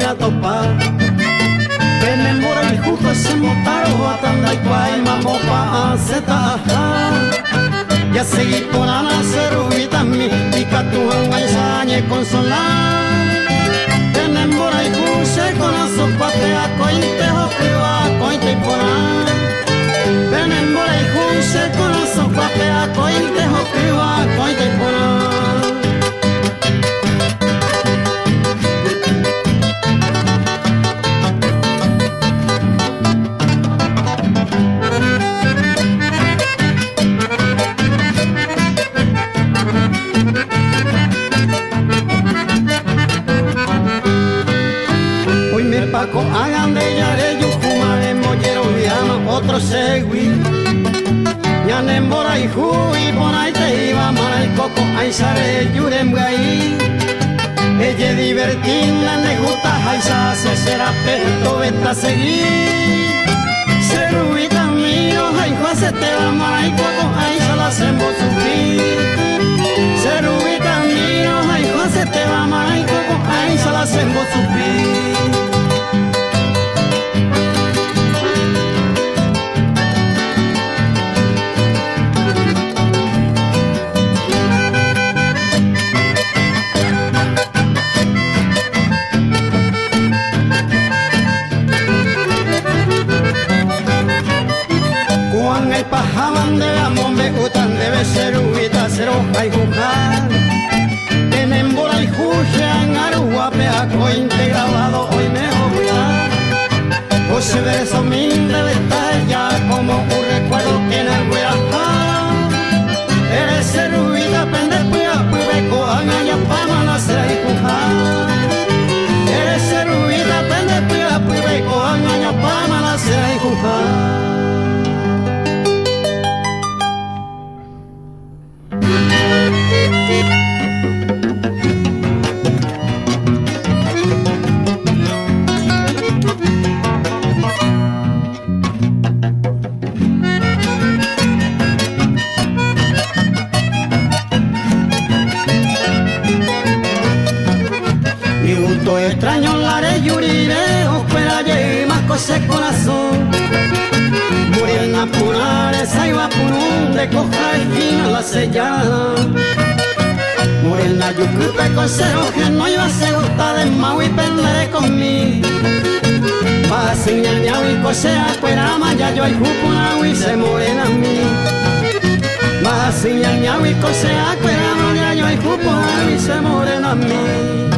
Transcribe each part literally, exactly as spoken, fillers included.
a topar. Penembora y justo se motaro a tanda y guay mamopa a zeta. Ya seguí por la nacerubita mi pica tu engañe consolar. Penembora y juse con la sopa te a cointe o priva cointe y ponar. Penembora y juse con la sopa te a cointe o priva cointe y ponar. Paco hagan de yare yujumare mollero llama otro segui ñanembora y hui ponai te iba mara y coco ay sare yurem gai ella divertina ne gusta jaisa se será peto venta seguir seruita mío ay jose te va mara y coco ay sala sembo sufrir seruita mío ay jose te va mara y coco ay sala sembo sufrir. Pajaban de la mombe utan debe ser ubita cero hay jujar Penembora y jujean aruape a cointe grabado hoy me jugar José verso min debe estar ya como un recuerdo que no voy a dejar eres ser ubita pende puya pube coan allá pama nacer y jujar eres ser ubita pende puya pube coan allá pama nacer y jujar. Extraño la de yurire, ospera más cose corazón. Muriendo a punar, esa iba punun, de coja esquina la sellada. Muriendo a yucupe cosero, que no iba a ser gusta de mau y pende conmigo. Va a señal y cosea, fuera maya yo hay jupuna y se morena a mí. Va a señal y cosea, fuera maya yo hay jupuna y se morena a mí.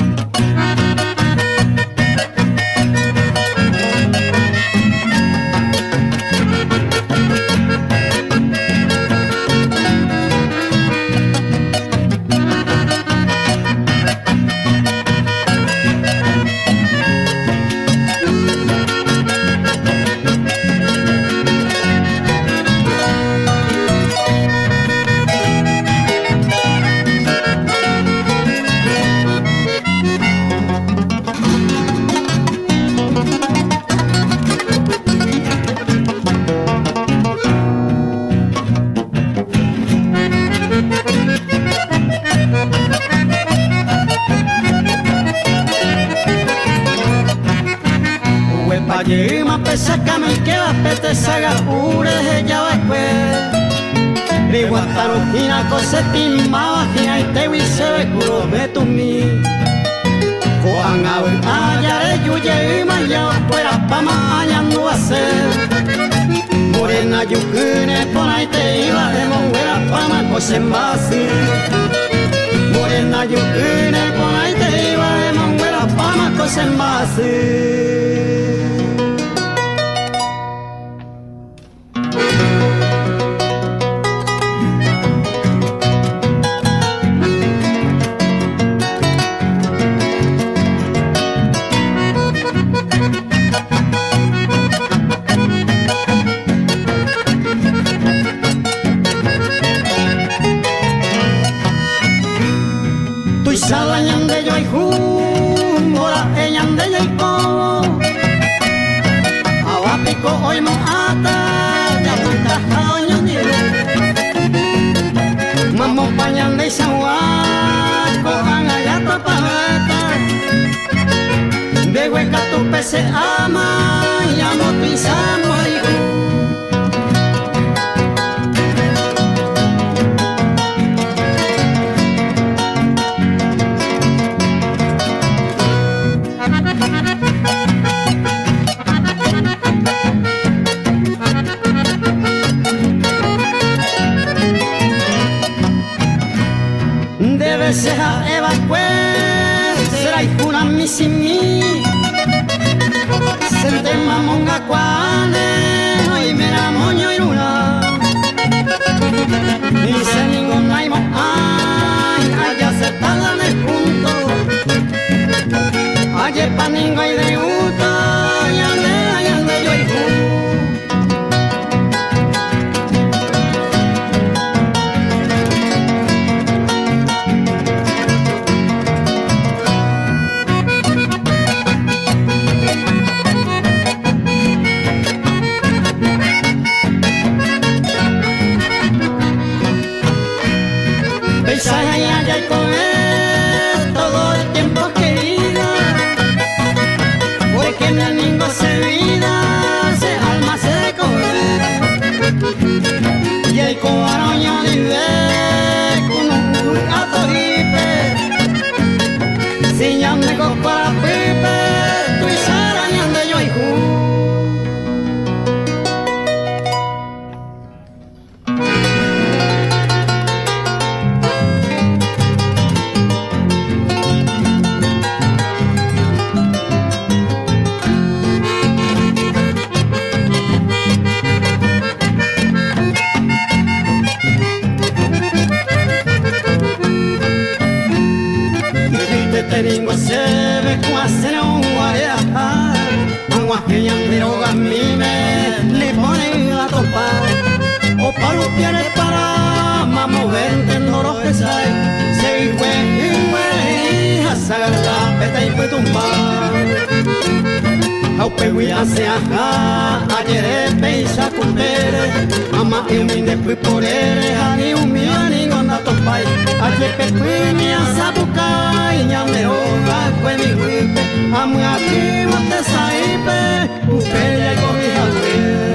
Sácame que va pete saga ure ya va pues Riguataro hina cose timba hina y te wise curo me tu mi Juan abu ayare yuye maya fuera pa maña no va a ser Morena yukune pona y te iba de mover pa ma cose más Morena yukune pona y te iba de mover pa ma cose más. Salañande yo y jumora eñande yo y ko awapico hoy mo ata ya manta haño diru mamo pañande sawa ko anga ya tapata debe se ama y amo pisamos y debe ser a evacuar será ikuna misimi sente mamonga kwane y mera moño y luna y se ningún naimo ay allá se tardan el punto ayer paningo y de uta y ande y ande yo y ju allá y comer todo el tiempo querido porque mi amigo se vida se alma se comer y el cobaroño vive con un gato hipe si ya me para pipe tú y Sara y ande yo y ju Teringo se ve cuase no guarea agua que ya me droga mi me le pone a topar o para los pies para mover no lo que sai se fue y fue a sacar la peta y fue tumbar au pegui hace acá ayer peisa cumpere ama eu me depois por ele ani o mi ani gonda topai ayer pegui mi asabuca y ya me roga fue mi gripe amo aquí no te saipe upele con mi jardín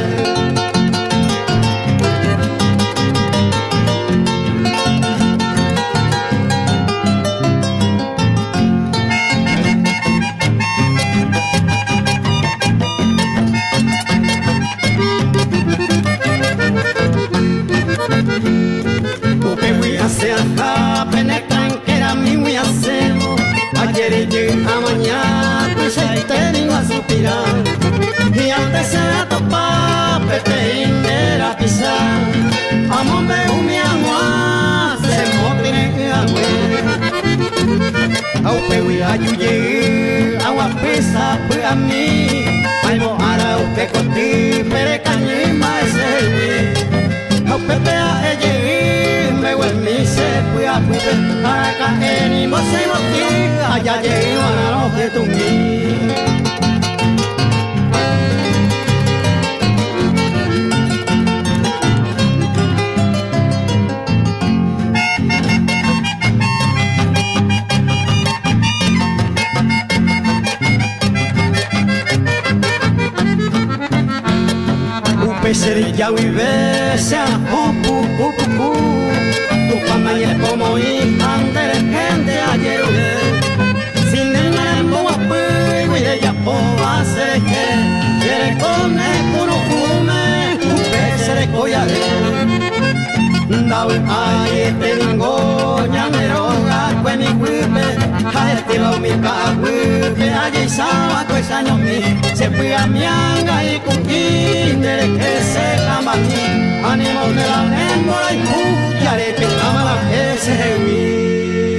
se acá penetran que era mi muy acebo ayer y llega mañana pues se tengo a suspirar y antes se la topa pete indera pisar amo me mi agua se motine agua au pewi ayuye agua pesa pues a mí ay mo ara u que conti pere cañe más el au pepe a ella mi se fue a pupe acá en y vos se motiva allá llegó a los de tu mí upe serilla vive se a pu pu pu pu tu fama y el como y ante gente ayer sin el mambo apoyo y ella poba se que quiere comer puro fume un pez de collare dau ay te ningo ya me roga que mi cuipe a este lo mi cahuipe allí saba pues años mi se fue a mi anga y con quinte que se cama mi ánimo de la lengua y pu haré pintama la que se vi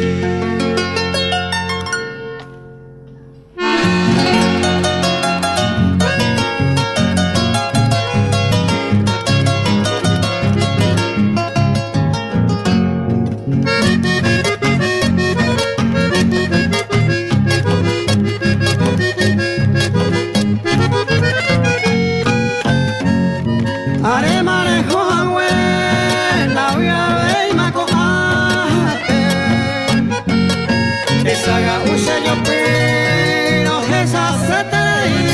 haré manejo la voy a ver y me acojaste esa gaúcha yo pero esa se te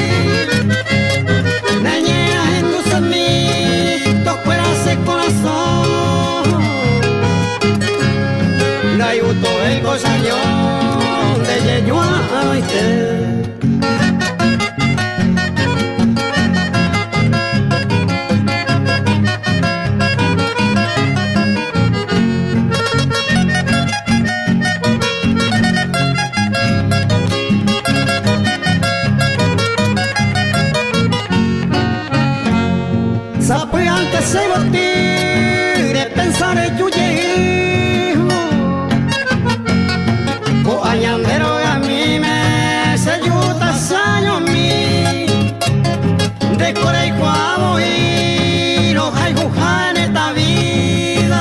Sapriante se botire pensare giugiho o añandero a mí me se ayuda saño mi de core y cuavo y no hay en esta vida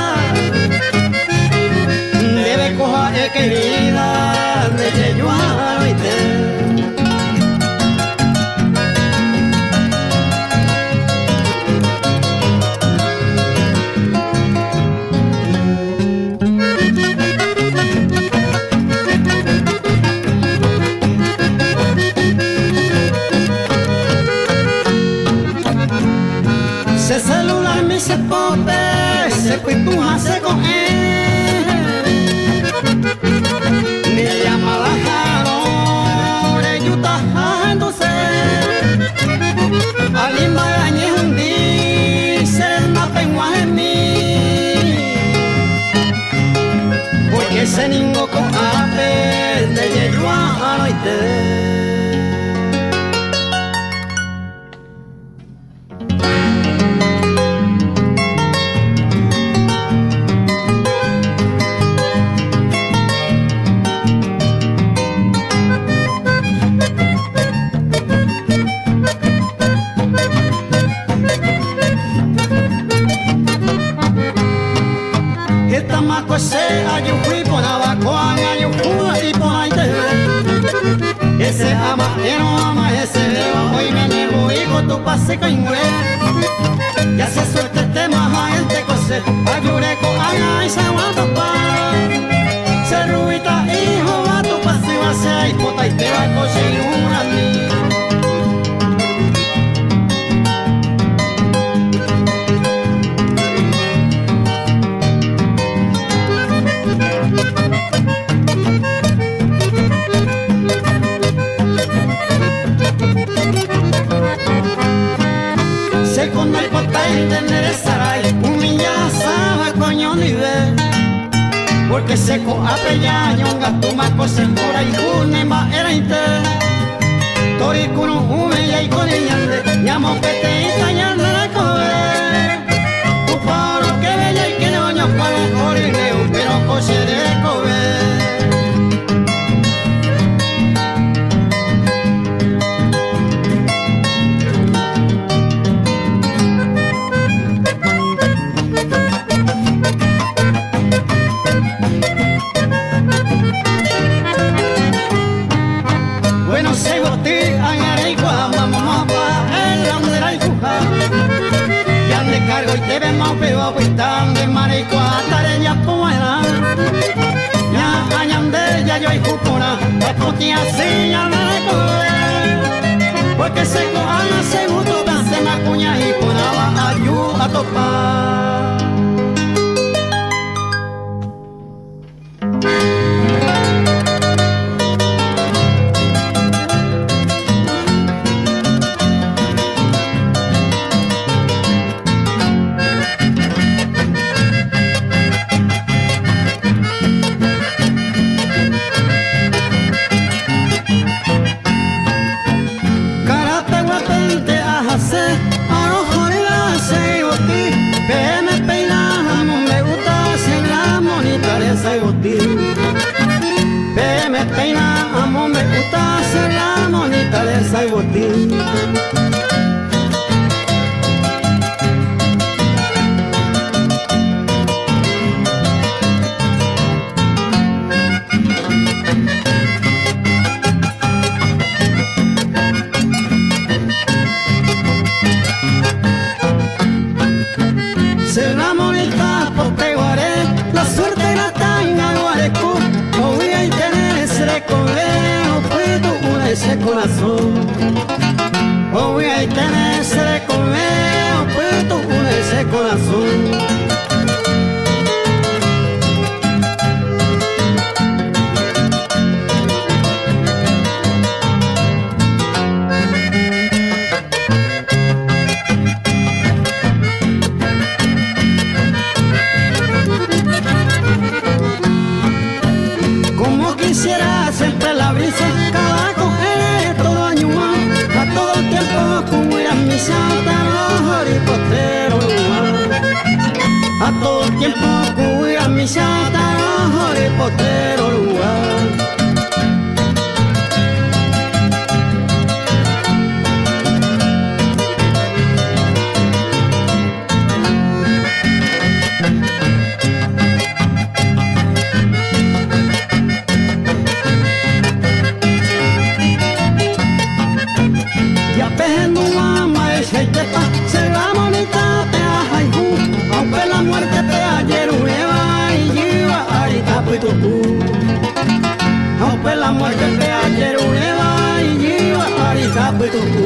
debe coger querida de yo a te se celular mi se pote, se cuituja se coge, ni llamada jaro, le yuta jándose, alimba gañe un di, se na pengua en mí, porque se ningo con ape, de yeyua no te. Se ayu fui por abajo, ayu fui y por ahí te ese ama, que no ama, ese deba, hoy me niego, hijo, tu pase con güey. Ya se suelte el tema, a él te cose, ayureco, haga y se aguanta pa. Se rubita, hijo, va tu pase, va a ser, y pota y te va a coche y una niña. Se con el potay de Nerezaray, humilla sabe coño ni ve, porque seco apella ñonga tu maco se mora y une ma era inte, tori kuno humilla y con el yande, llamo pete y tañando la cobe, tu paro que bella y que no ño para orineo, pero coche de cobe. Bueno, se botí, añareigua, mamá, el hombre era el cuja. Ya ande cargo y te ven más peo, pues tan de maricua, tareña poena. Ya añande, ya yo hay cupona, la cotia así, ya no le coge. Porque se cojan a segundo, danse una cuña y ponaba ayuda a topar. Ve me peina, amo, me gusta hacer la monita de esa botín. Se la monita porque guaré, la suerte la taina guarecu. Voy a tener ese colegio, puedo una ese corazón. Voy a tener ese colegio, puedo una ese corazón. tiempo cuida mi chata de potrero lugar. Ya pejendo mamá el cheitepa se va bonita pea haiku, aunque la muerte pea yerureva y lleva arita puitupu. Aunque la muerte pea yerureva y lleva arita puitupu.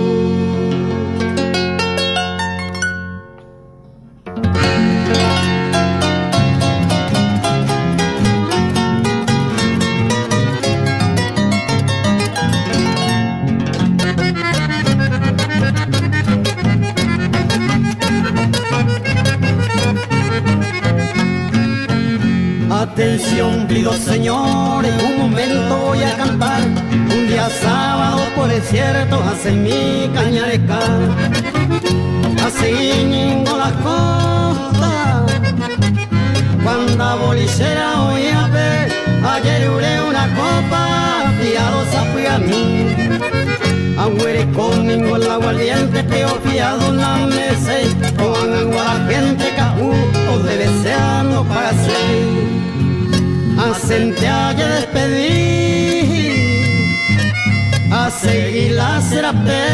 Atención, pido señores, un momento voy a cantar. Un día sábado por el desierto, hace mi cañareca. Así ñingo la costa, cuando a bolicera voy a ver. Ayer uré una copa, fiadosa fui a mí. Agüere conmigo el aguardiente, peo fiado en la mesa. Con agua la gente caú, o debe ser no para ser. Asente a despedir, a seguir la serapé.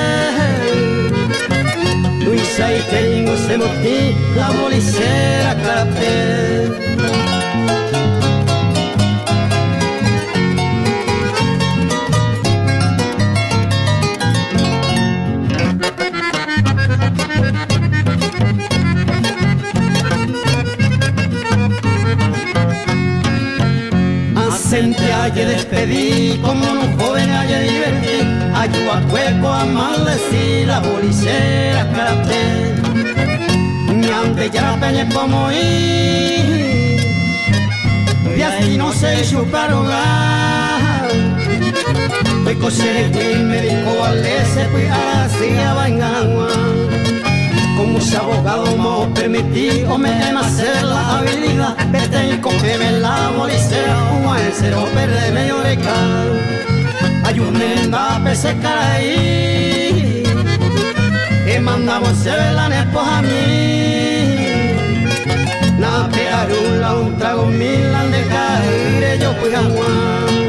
Luisa y Keringo se motí, la bolicera carapé. Asente ayer despedí, como un joven ayer divertí. Ayú a cueco a maldecir la bolicera carapé. Ni ante ya peñe como ir, de así no se chuparon a. Fui coser y me dijo al ese, fui así a Baingagua. Como si abogado me permití o me deben hacer la habilidad. Vete y cógeme la bolicera, o a el cero verde medio de cal. Ayúdenme a pese caí, y mandamos se velan esposa a mí. Na pearula un trago milan de caer, yo fui a Juan.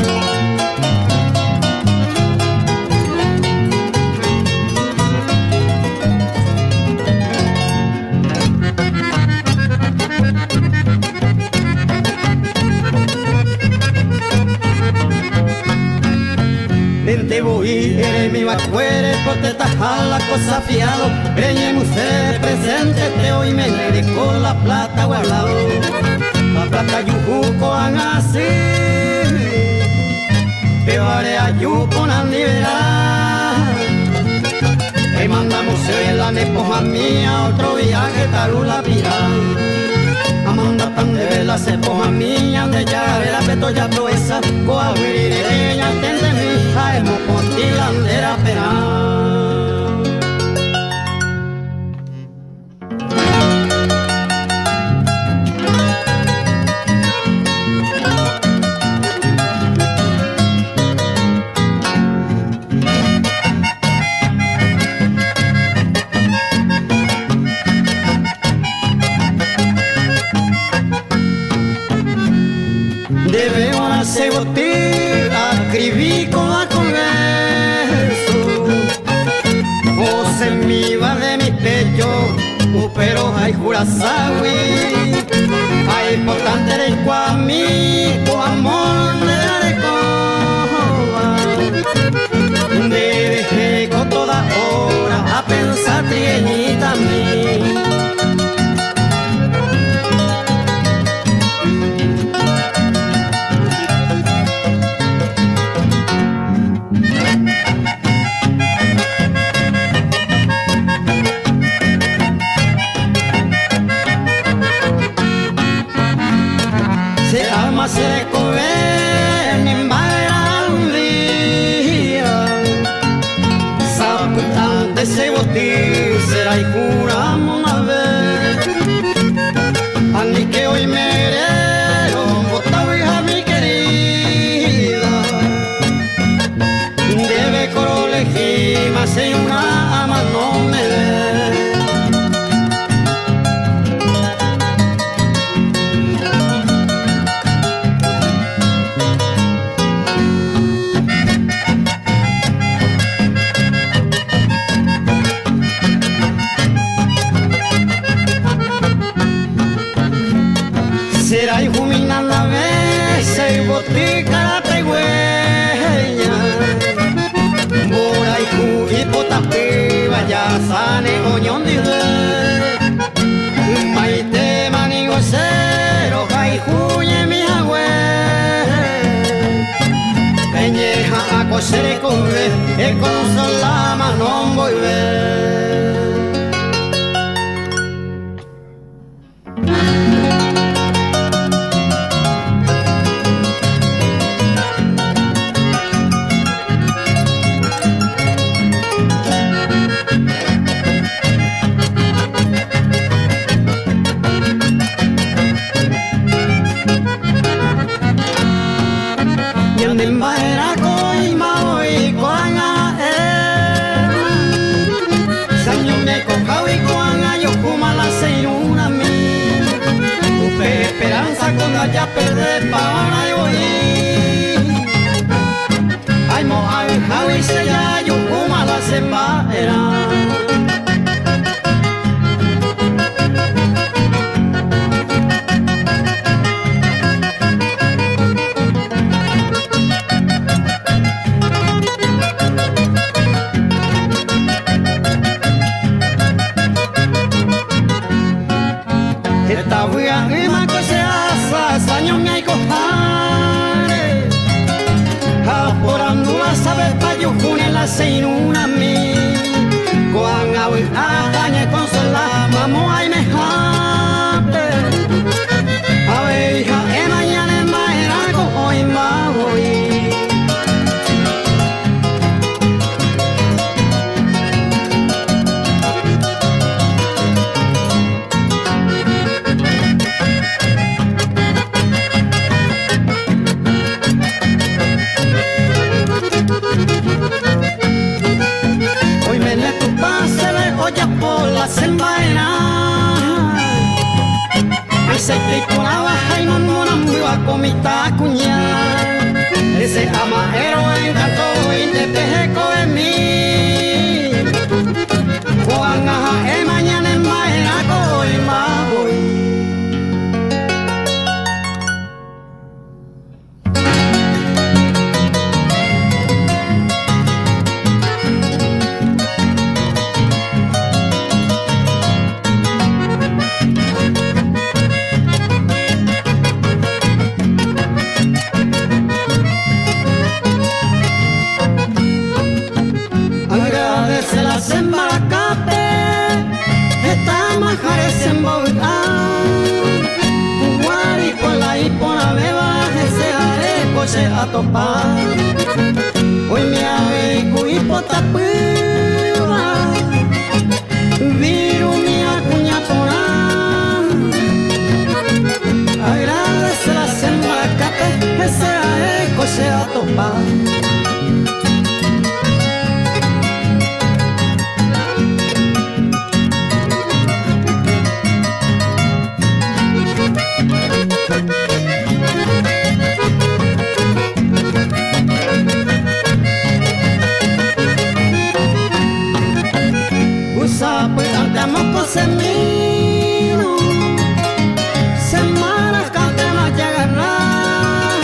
Vente voy, eres mi vacuere, por te tajar la cosa fiado. Preñe usted presente, te hoy me le con la plata guardado. La plata yujuco han así, te haré a yuco na liberar. Te mandamos hoy la nepoja mía, otro viaje tarula pirar. Amanda tan de vela se poja mía, de ya vera peto ya proeza, coa huirire ya tende mi jaemo pontilandera pera. Debe una cebotir, escribí con la converso. O se me va de mi pecho, o pero hay jurasawi. Hay importante de cuami, o amor de arecoba. Debe con toda hora a pensar trieñita a mí. Se ama se comer hay jumina la vez y botica la pegueña. Bora y jugi potapiva ya sane oñón dive. Maite manigo cero hay juye mi agüe. Peñeja a coser y cobre y con sola manon voy ver. Cuando ya perder para yo ir, ay mo ay Javi se ya yo como la separa. Esta buena rima que se hace años me hay cojare. Por andula sabe pa yo june la seinuna mi. Cuan awi añe con sola mamo ay me jate. A ver hija e mañana en mañana cojo y ma voy. Por la semana ese tipo la baja y no mona muy va con mi tacuña. Ese amajero encantó y te tejeco de mí. Juan aja el mañana en mañana coy más voy. A topar hoy me abeco y potapua viru mi acuña porán agradece la semana que ese aeco se a topar. Se miro, semanas cantemos ya agarrar.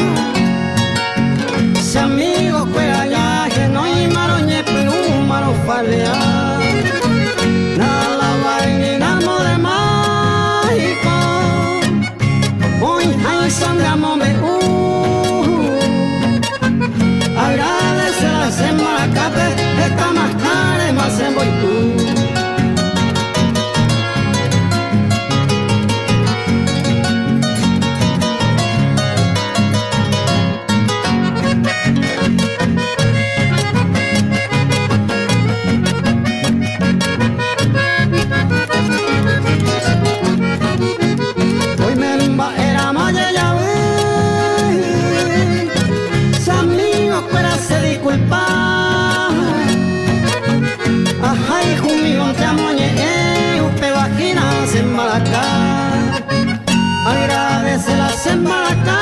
Si amigos cuela ya que no hay maroñe pluma no falea. Nada baile namo de mágico. Hoy hay sangramos me uh. Agradece la semana que esta más cara más en voy tú. Agradece la semana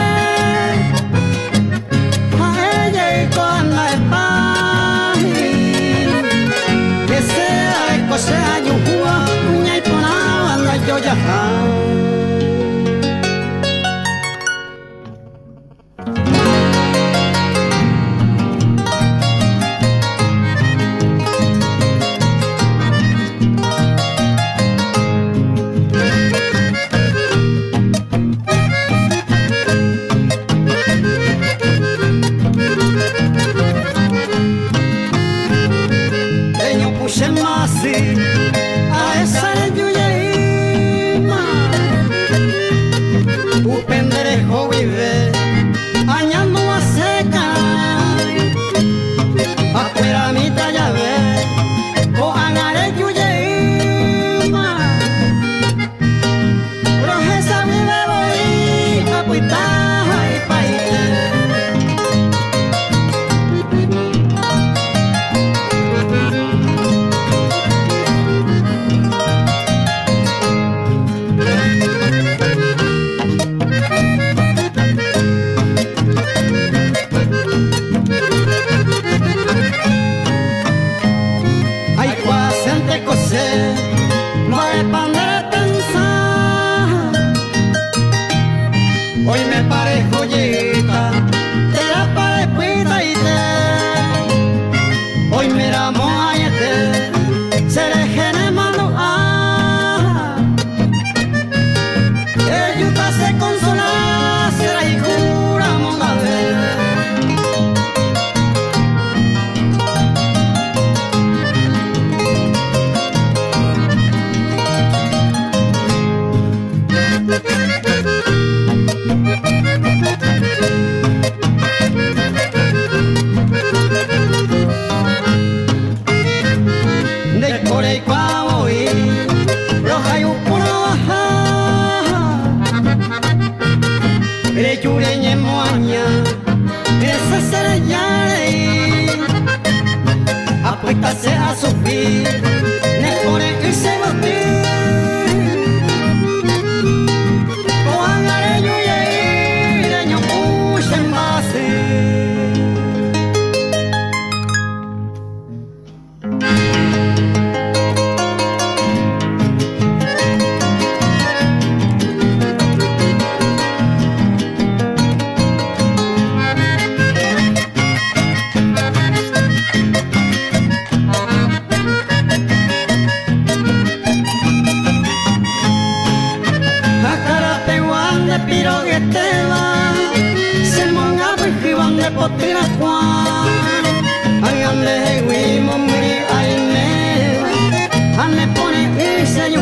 a ella y con la espalda que sea de cosa yo uña y ponaba la yo ya.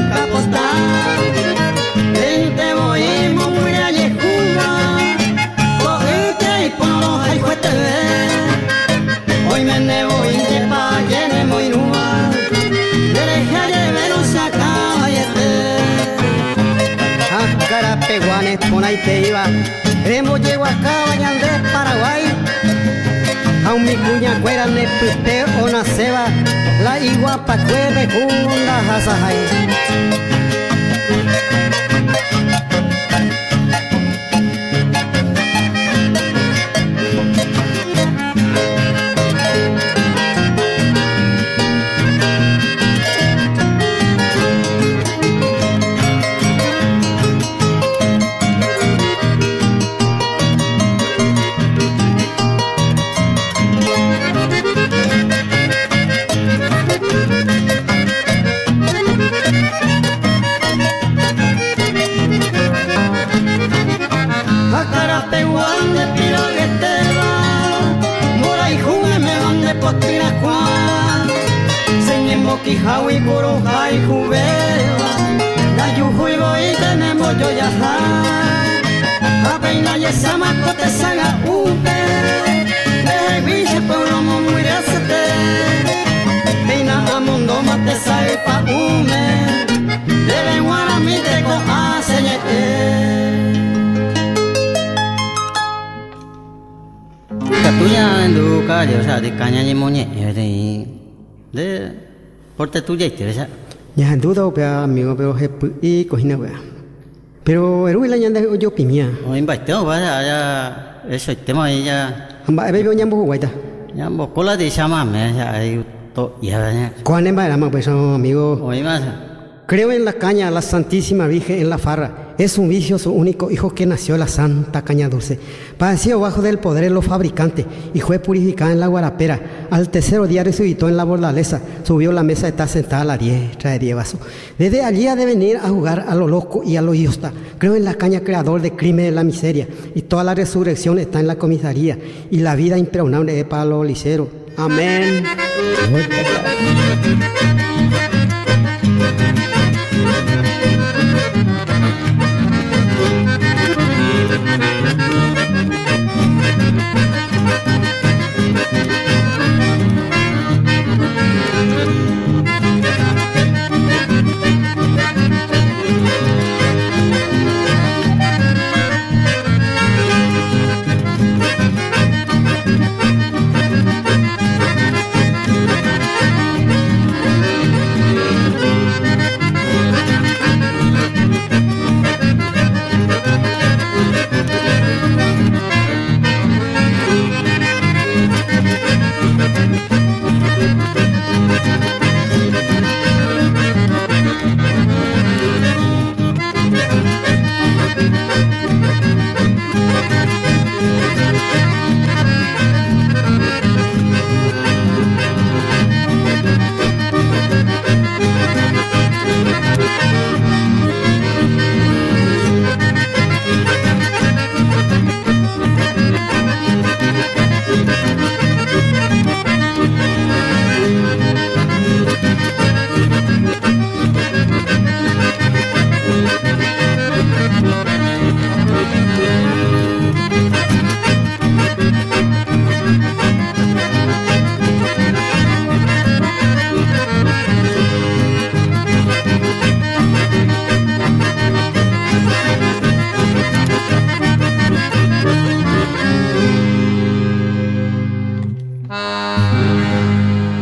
capota. Vente voy muy allí juma, cogete y ponlo ahí fuerte. Hoy me nevo y te pa que ne muy nua, derecha de veros a caballete. A cara peguanes pon ahí te iba, hemos llegado a Cabaña Andrés, Paraguay. Aún mi cuña cuera ne pute o na ceba, la iguapa cueve con las asas ahí. Kihawi kuro hai jubela, la yuhu y voy tenemos yo ya ha, apenas ya esa macote saga ube, de biche pueblo muy resete, peina a mundo mate sabe pa ume, debe guara mi teco a señete. Catuya en tu calle, o sea, de caña y moñe, de Porte tuya y te ves. Ya en duda, pero amigo, pero es y cocina, wea. Pero el huila ya anda yo pimia. O invitado, vaya, ya eso el tema ella. Amba, bebe ya mbo guaita. Ya mbo cola de chama me ya hay to ya ya. ¿Cuál es más pues amigo? O más. Creo en la caña, la Santísima Virgen en la farra. Es un vicio su único hijo que nació la Santa Caña Dulce. Padeció bajo del poder de los fabricantes y fue purificada en la guarapera. Al tercero día resucitó en la bordaleza. Subió la mesa y está sentada a la diestra de Dievaso. Desde allí ha de venir a jugar a lo loco y a lo iosta. Creo en la caña, creador de crimen de la miseria. Y toda la resurrección está en la comisaría. Y la vida impregnable es para los liceros. Amén.